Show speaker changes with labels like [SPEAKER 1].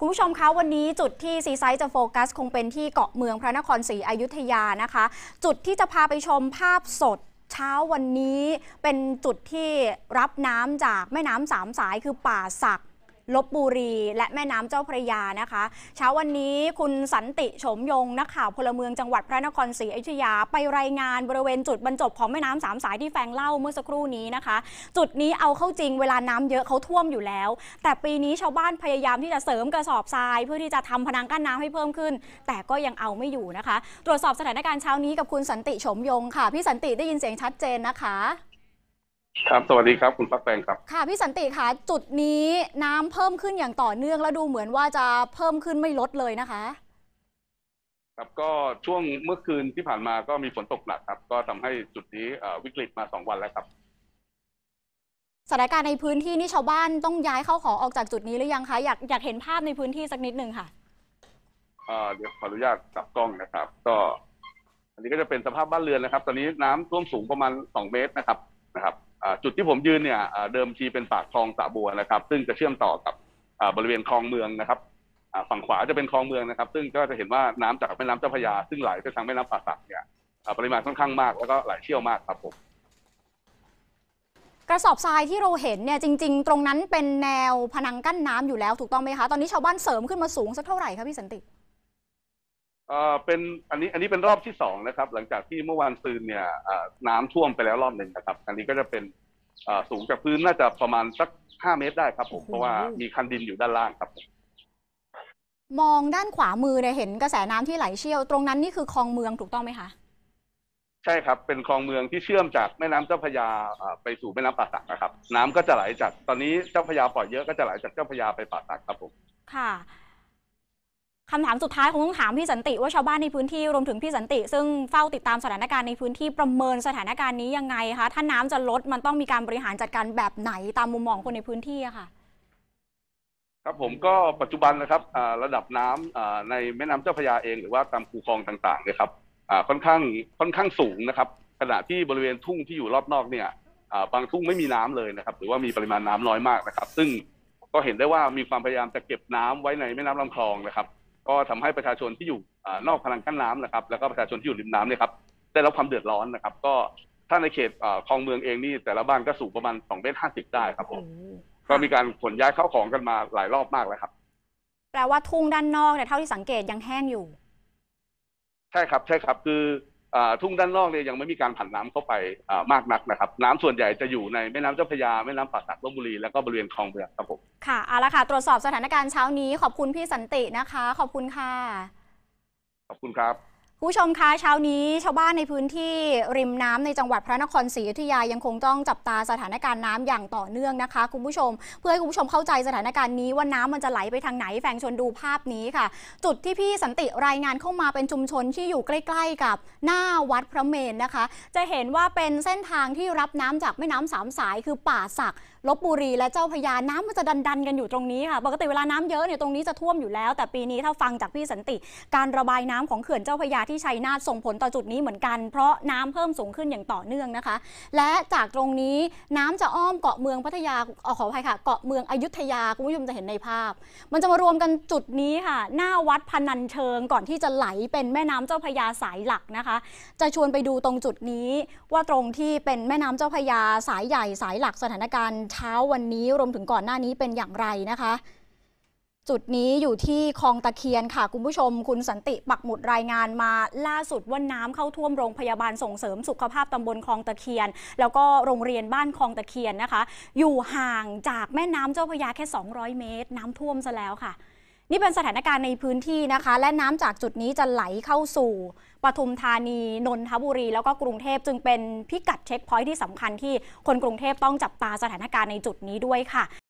[SPEAKER 1] คุณผู้ชมคะวันนี้จุดที่ซีไซด์จะโฟกัสคงเป็นที่เกาะเมืองพระนครศรีอยุธยานะคะจุดที่จะพาไปชมภาพสดเช้าวันนี้เป็นจุดที่รับน้ำจากแม่น้ำสามสายคือป่าสักลพบุรีและแม่น้ำเจ้าพระยานะคะเช้าวันนี้คุณสันติโฉมยงนักข่าวพลเมืองจังหวัดพระนครศรีอยุธยาไปรายงานบริเวณจุดบรรจบของแม่น้ำสามสายที่แฟงเล่าเมื่อสักครู่นี้นะคะจุดนี้เอาเข้าจริงเวลาน้ำเยอะเขาท่วมอยู่แล้วแต่ปีนี้ชาวบ้านพยายามที่จะเสริมกระสอบทรายเพื่อที่จะทำพนังกั้นน้ำให้เพิ่มขึ้นแต่ก็ยังเอาไม่อยู่นะคะตรวจสอบสถานการณ์เช้านี้กับคุณสันติโฉมยงค่ะพี่สันติได้ยินเสียงชัดเจนนะคะ
[SPEAKER 2] ครับสวัสดีครับคุณปักแปงครับ
[SPEAKER 1] ค่ะพี่สันติคะจุดนี้น้ำเพิ่มขึ้นอย่างต่อเนื่องแล้วดูเหมือนว่าจะเพิ่มขึ้นไม่ลดเลยนะคะ
[SPEAKER 2] ครับก็ช่วงเมื่อคืนที่ผ่านมาก็มีฝนตกหนักครับก็ทำให้จุดนี้วิกฤตมา2 วันแล้วครับ
[SPEAKER 1] สถานการณ์ในพื้นที่นี่ชาวบ้านต้องย้ายเข้าของออกจากจุดนี้หรือยังคะอยากเห็นภาพในพื้นที่สักนิดนึงค่ะ
[SPEAKER 2] เดี๋ยวขออนุญาตกลับกล้องนะครับก็อันนี้ก็จะเป็นสภาพบ้านเรือนนะครับตอนนี้น้ำท่วมสูงประมาณ2 เมตรนะครับจุดที่ผมยืนเนี่ยเดิมทีเป็นปากคลองสะบัวนะครับซึ่งจะเชื่อมต่อกับบริเวณคลองเมืองนะครับฝั่งขวาจะเป็นคลองเมืองนะครับซึ่งก็จะเห็นว่าน้ำจากแม่น้ำเจ้าพระยาซึ่งไหลไปทางแม่น้ำป่าสักเนี่ยปริมาณค่อนข้างมากแล้วก็ไหลเชี่ยวมากครับผม
[SPEAKER 1] กระสอบทรายที่เราเห็นเนี่ยจริงๆตรงนั้นเป็นแนวพนังกั้นน้ำอยู่แล้วถูกต้องไหมคะตอนนี้ชาวบ้านเสริมขึ้นมาสูงสักเท่าไหร่คะพี่สันติ
[SPEAKER 2] เป็นอันนี้เป็นรอบที่2นะครับหลังจากที่เมื่อวานซืนเนี่ยน้ำท่วมไปแล้วรอบหนึ่งนะครับอันนี้ก็จะเป็นสูงจากพื้นน่าจะประมาณสัก5 เมตรได้ครับผมเพราะว่ามีคันดินอยู่ด้านล่างครับ
[SPEAKER 1] มองด้านขวามือเนี่ยเห็นกระแสน้ำที่ไหลเชี่ยวตรงนั้นนี่คือคลองเมืองถูกต้องไหมคะ
[SPEAKER 2] ใช่ครับเป็นคลองเมืองที่เชื่อมจากแม่น้ำเจ้าพระยาไปสู่แม่น้ำป่าสักนะครับน้ำก็จะไหลจากตอนนี้เจ้าพระยาปล่อยเยอะก็จะไหลจากเจ้าพระยาไปป่าสักครับผม
[SPEAKER 1] ค่ะคำถามสุดท้ายคงต้องถามพี่สันติว่าชาวบ้านในพื้นที่รวมถึงพี่สันติซึ่งเฝ้าติดตามสถานการณ์ในพื้นที่ประเมินสถานการณ์นี้ยังไงคะถ้าน้ำจะลดมันต้องมีการบริหารจัดการแบบไหนตามมุมมองคนในพื้นที่อะค่ะ
[SPEAKER 2] ครับผมก็ปัจจุบันนะครับระดับน้ำในแม่น้ำเจ้าพระยาเองหรือว่าตามคูคลองต่างๆเนี่ยครับค่อนข้างสูงนะครับขณะที่บริเวณทุ่งที่อยู่รอบนอกเนี่ยบางทุ่งไม่มีน้ำเลยนะครับหรือว่ามีปริมาณน้ำน้อยมากนะครับซึ่งก็เห็นได้ว่ามีความพยายามจะเก็บน้ำไว้ในแม่น้ำลำคลองนะครับก็ทำให้ประชาชนที่อยู่นอกพนังกั้นน้ำนะครับแล้วก็ประชาชนที่อยู่ริมน้ำเนี่ยครับได้รับความเดือดร้อนนะครับก็ถ้าในเขตคลองเมืองเองนี่แต่ละบ้านก็สูงประมาณ2 เมตร 50ได้ครับผมก็มีการขนย้ายเข้าของกันมาหลายรอบมากแล้วครับ
[SPEAKER 1] แปลว่าทุ่งด้านนอกเนี่ยเท่าที่สังเกตยังแห้งอยู่
[SPEAKER 2] ใช่ครับคือทุ่งด้านนอกเนี่ยยังไม่มีการผันน้ำเข้าไปมากนักนะครับน้ำส่วนใหญ่จะอยู่ในแม่น้ำเจ้าพระยาแม่น้ำป่าสักลพบุรีแล้วก็บริเวณคลองเมืองครับผม
[SPEAKER 1] ค่ะเอาละค่ะตรวจสอบสถานการณ์เช้านี้ขอบคุณพี่สันตินะคะขอบคุณค่ะ
[SPEAKER 2] ขอบคุณครับ
[SPEAKER 1] ผู้ชมคะเช้านี้ชาวบ้านในพื้นที่ริมน้ำในจังหวัดพระนครศรีอยุธยายังคงต้องจับตาสถานการณ์น้ำอย่างต่อเนื่องนะคะคุณผู้ชมเพื่อให้คุณผู้ชมเข้าใจสถานการณ์นี้ว่าน้ำมันจะไหลไปทางไหนแฝงชวนดูภาพนี้ค่ะจุดที่พี่สันติรายงานเข้ามาเป็นชุมชนที่อยู่ใกล้ๆกับหน้าวัดพระเมรุนะคะจะเห็นว่าเป็นเส้นทางที่รับน้ำจากแม่น้ำสามสายคือป่าสักลพบุรีและเจ้าพระยาน้ำมันจะดันกันอยู่ตรงนี้ค่ะปกติเวลาน้ำเยอะเนี่ยตรงนี้จะท่วมอยู่แล้วแต่ปีนี้ถ้าฟังจากพี่สันติการระบายน้ำของเขื่อนเจ้าพระยาที่ชัยนาทส่งผลต่อจุดนี้เหมือนกันเพราะน้ำเพิ่มสูงขึ้นอย่างต่อเนื่องนะคะและจากตรงนี้น้ำจะอ้อมเกาะเมืองพัทยาขออภัยค่ะเกาะเมืองอยุธยาคุณผู้ชมจะเห็นในภาพมันจะมารวมกันจุดนี้ค่ะหน้าวัดพนัญเชิงก่อนที่จะไหลเป็นแม่น้ำเจ้าพระยาสายหลักนะคะจะชวนไปดูตรงจุดนี้ว่าตรงที่เป็นแม่น้ำเจ้าพระยาสายใหญ่สายหลักสถานการณ์เช้าวันนี้รวมถึงก่อนหน้านี้เป็นอย่างไรนะคะจุดนี้อยู่ที่คลองตะเคียนค่ะคุณผู้ชมคุณสันติปักหมุดรายงานมาล่าสุดว่าน้ำเข้าท่วมโรงพยาบาลส่งเสริมสุขภาพตำบลคลองตะเคียนแล้วก็โรงเรียนบ้านคลองตะเคียนนะคะอยู่ห่างจากแม่น้ำเจ้าพระยาแค่200 เมตรน้ำท่วมซะแล้วค่ะนี่เป็นสถานการณ์ในพื้นที่นะคะและน้ำจากจุดนี้จะไหลเข้าสู่ปทุมธานีนนทบุรีแล้วก็กรุงเทพจึงเป็นพิกัดเช็คพอยท์ที่สำคัญที่คนกรุงเทพต้องจับตาสถานการณ์ในจุดนี้ด้วยค่ะ